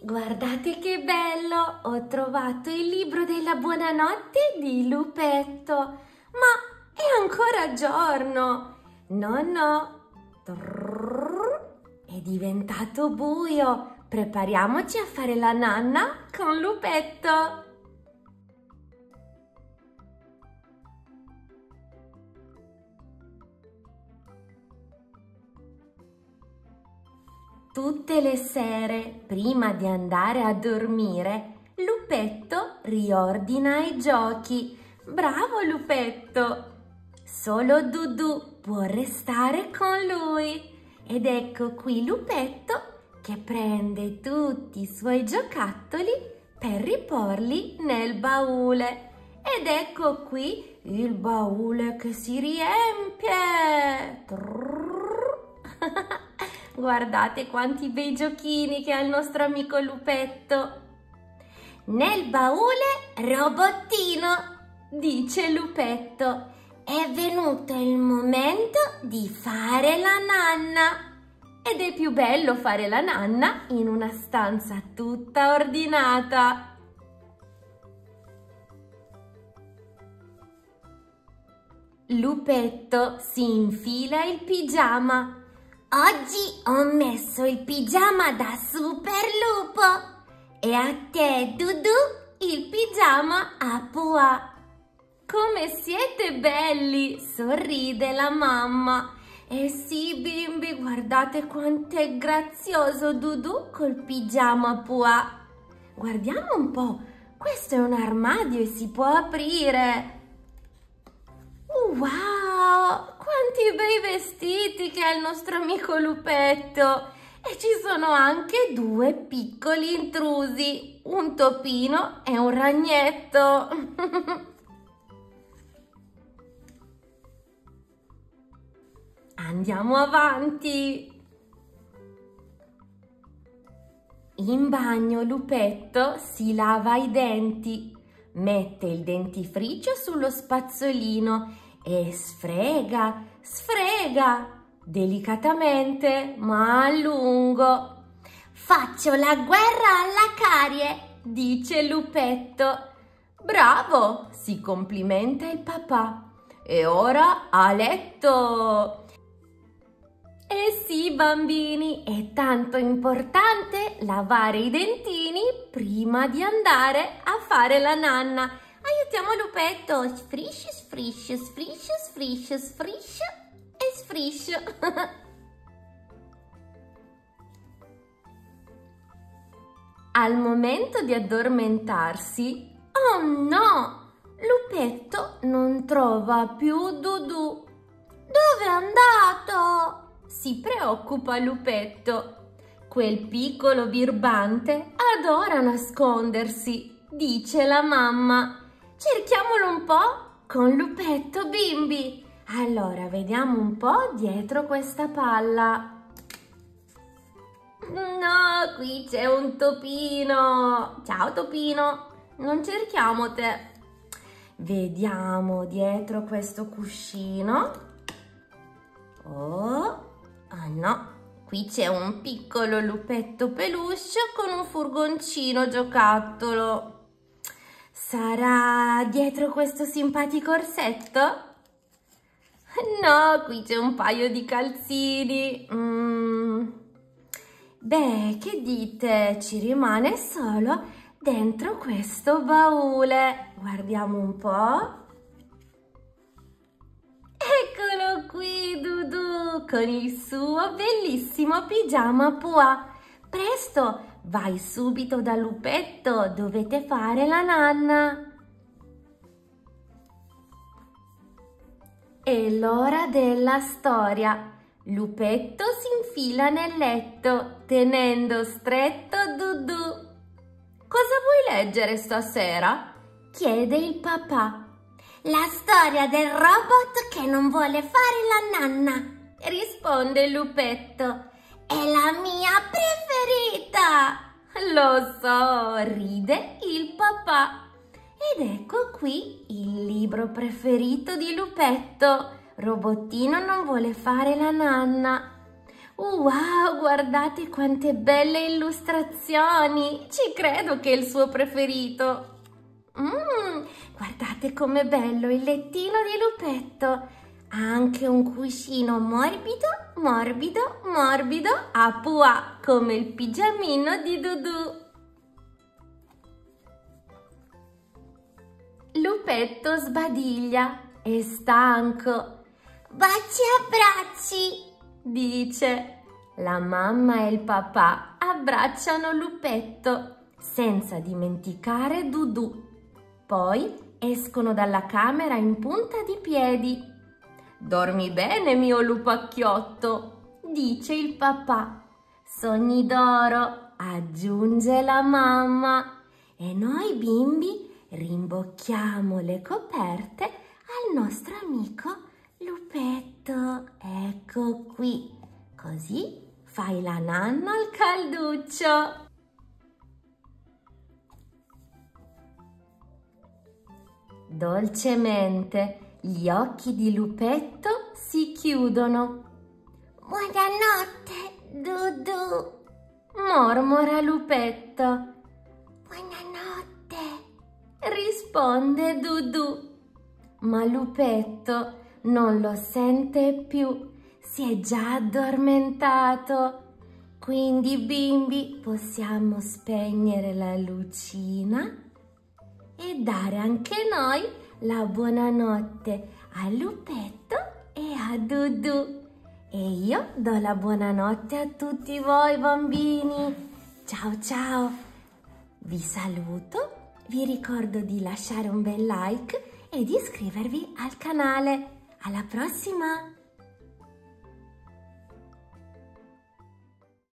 Guardate che bello! Ho trovato il libro della buonanotte di Lupetto. Ma è ancora giorno! No. È diventato buio. Prepariamoci a fare la nanna con Lupetto. Tutte le sere, prima di andare a dormire, Lupetto riordina i giochi. Bravo Lupetto! Solo Dudù può restare con lui. Ed ecco qui Lupetto che prende tutti i suoi giocattoli per riporli nel baule. Ed ecco qui il baule che si riempie. Guardate quanti bei giochini che ha il nostro amico Lupetto. Nel baule robottino, dice Lupetto. È venuto il momento di fare la nanna. Ed è più bello fare la nanna in una stanza tutta ordinata. Lupetto si infila il pigiama. Oggi ho messo il pigiama da super lupo e a te, Dudù, il pigiama a Pua. Come siete belli, sorride la mamma. Eh sì, bimbi, guardate quanto è grazioso Dudù col pigiama a Pua. Guardiamo un po', questo è un armadio e si può aprire. Wow, quanti bei vestiti che ha il nostro amico Lupetto! E ci sono anche due piccoli intrusi, un topino e un ragnetto. Andiamo avanti. In bagno Lupetto si lava i denti, mette il dentifricio sullo spazzolino e sfrega delicatamente ma a lungo. Faccio la guerra alla carie, dice Lupetto. Bravo, si complimenta il papà. E ora a letto. Eh sì, bambini, è tanto importante lavare i dentini prima di andare a fare la nanna. Aiutiamo Lupetto. Sfriscio, sfriscio, sfriscio, sfriscio, sfriscio e sfriscio. Al momento di addormentarsi, oh no! Lupetto non trova più Dudù. Dove è andato? Si preoccupa Lupetto. Quel piccolo birbante adora nascondersi, dice la mamma. Cerchiamolo un po' con Lupetto, bimbi. Allora, vediamo un po' dietro questa palla. No, qui c'è un topino. Ciao topino, non cerchiamo te. Vediamo dietro questo cuscino. Oh no, qui c'è un piccolo lupetto peluche con un furgoncino giocattolo. Sarà dietro questo simpatico orsetto? No, qui c'è un paio di calzini. Beh, che dite? Ci rimane solo dentro questo baule. Guardiamo un po'. Eccolo qui, Dudù, con il suo bellissimo pigiama Pua. Presto, vai subito da Lupetto, dovete fare la nanna. È l'ora della storia. Lupetto si infila nel letto, tenendo stretto Dudù. Cosa vuoi leggere stasera? Chiede il papà. La storia del robot che non vuole fare la nanna, risponde Lupetto. È la mia preferita! Lo so, ride il papà. Ed ecco qui il libro preferito di Lupetto. Robottino non vuole fare la nanna. Wow, guardate quante belle illustrazioni! Ci credo che è il suo preferito. Guardate com'è bello il lettino di Lupetto. Ha anche un cuscino morbido, morbido, morbido, a puà, come il pigiamino di Dudù. Lupetto sbadiglia, è stanco. Baci e abbracci, dice. La mamma e il papà abbracciano Lupetto, senza dimenticare Dudù. Poi escono dalla camera in punta di piedi. Dormi bene, mio lupacchiotto, dice il papà. Sogni d'oro, aggiunge la mamma. E noi bimbi rimbocchiamo le coperte al nostro amico Lupetto. Ecco qui, così fai la nanna al calduccio. Dolcemente gli occhi di Lupetto si chiudono. Buonanotte, Dudù, mormora Lupetto. Buonanotte, risponde Dudù. Ma Lupetto non lo sente più, si è già addormentato. Quindi, bimbi, possiamo spegnere la lucina e dare anche noi la buonanotte a Lupetto e a Dudù. E io do la buonanotte a tutti voi bambini. Ciao ciao! Vi saluto, vi ricordo di lasciare un bel like e di iscrivervi al canale. Alla prossima!